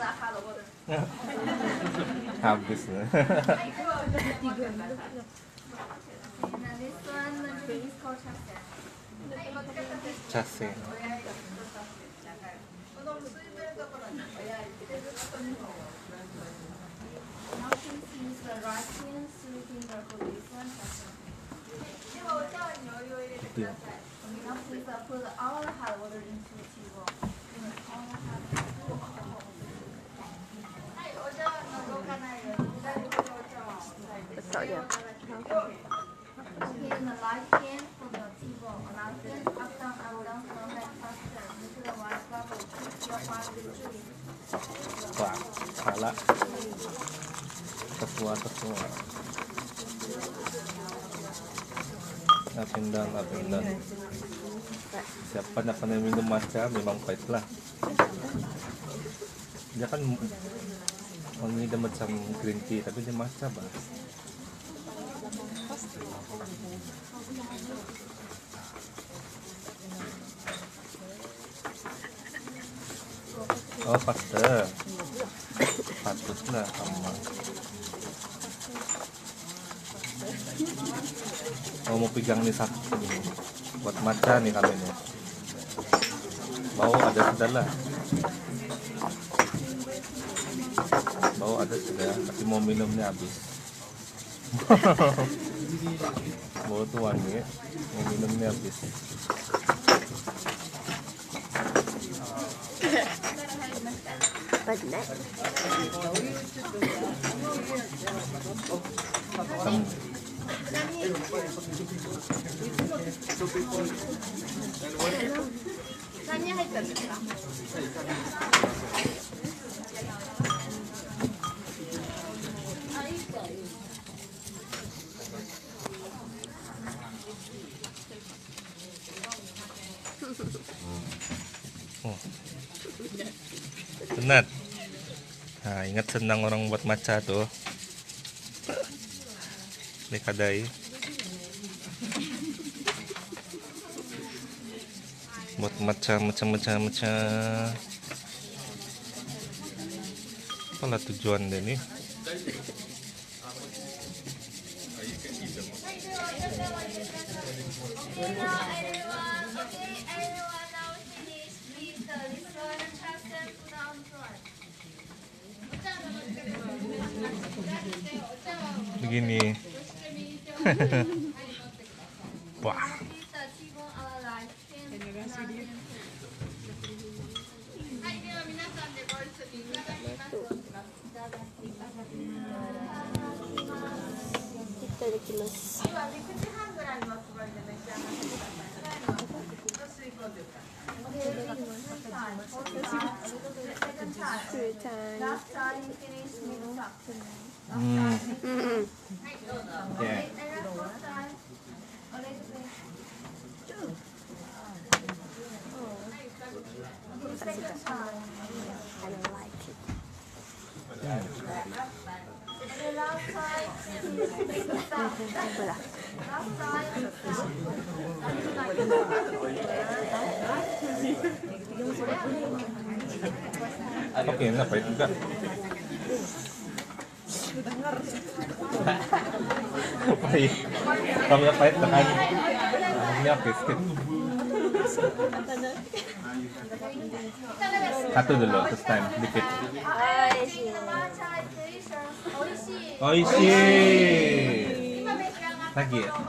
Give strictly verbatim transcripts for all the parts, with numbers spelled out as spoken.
Habis na. Chase. Ito yun. Betul ya. Wah, salah. Sesuai sesuai. Up and down, up and down. Siapa na pernah minum matcha memang pahit lah. Dia kan wangi dia macam green tea tapi dia matcha bah. Oh pasta. Patutlah sama. Oh mau pegang nih satu nih. Buat matcha nih kami nih. Mau ada sudah lah. Mau ada sudah, tapi mau minumnya habis. Mau tuh wangi, mau minumnya habis. Benar. Tem Oh. Senat. Nah, ingat senang orang buat matcha tuh. Ini kadai. Buat matcha, macam-macam macam. Apalah tujuan dia nih? Begini. Wah. Hmm. Yeah. I don't like it. Oke, enak pahit juga. Pahit. Kalau nggak pahit tekan. Ini oke, skip. Satu dulu, terus time, dikit. Oishi. Lagi ya?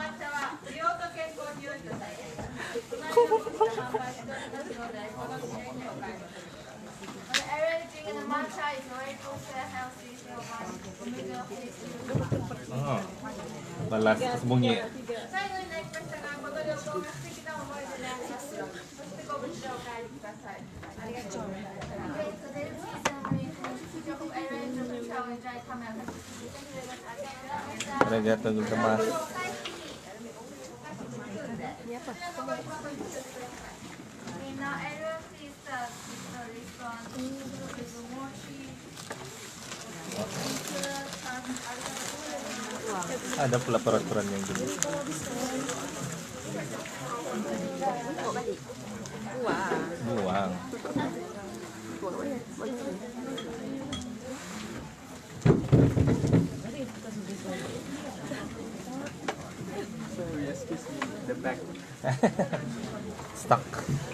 Oh, balas terus bunyi. Arigatou gozaimasu. Ini apa? Ada pula peraturan yang gini. Buang. Buang. Buang apa ya? Sorry, excuse me. The back. Stuck.